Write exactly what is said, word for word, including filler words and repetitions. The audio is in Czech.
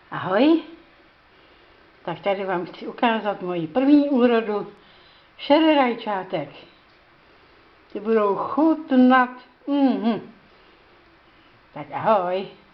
Ahoj, tak tady vám chci ukázat moji první úrodu šererajčátek. Ty budou chutnat. Mm-hmm. Tak ahoj.